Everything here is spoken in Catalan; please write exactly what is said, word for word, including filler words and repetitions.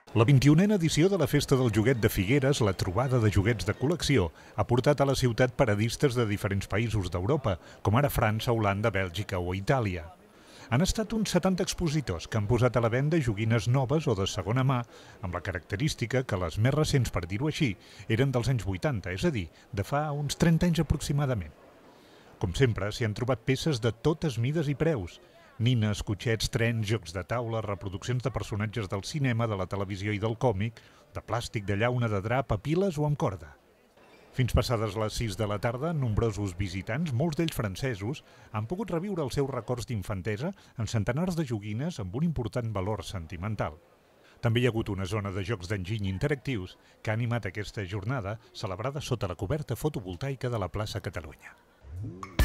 La vint-i-unena edició de la Festa del Joguet de Figueres, la trobada de joguets de col·lecció, ha portat a la ciutat paradistes de diferents països d'Europa, com ara França, Holanda, Bèlgica o Itàlia. Han estat uns setanta expositors que han posat a la venda joguines noves o de segona mà, amb la característica que les més recents, per dir-ho així, eren dels anys vuitanta, és a dir, de fa uns trenta anys aproximadament. Com sempre, s'hi han trobat peces de totes mides i preus. Nines, cotxets, trens, jocs de taula, reproduccions de personatges del cinema, de la televisió i del còmic, de plàstic, de llauna, de drap, a piles o amb corda. Fins passades les sis de la tarda, nombrosos visitants, molts d'ells francesos, han pogut reviure els seus records d'infantesa en centenars de joguines amb un important valor sentimental. També hi ha hagut una zona de jocs d'enginy interactius que ha animat aquesta jornada celebrada sota la coberta fotovoltaica de la plaça Catalunya.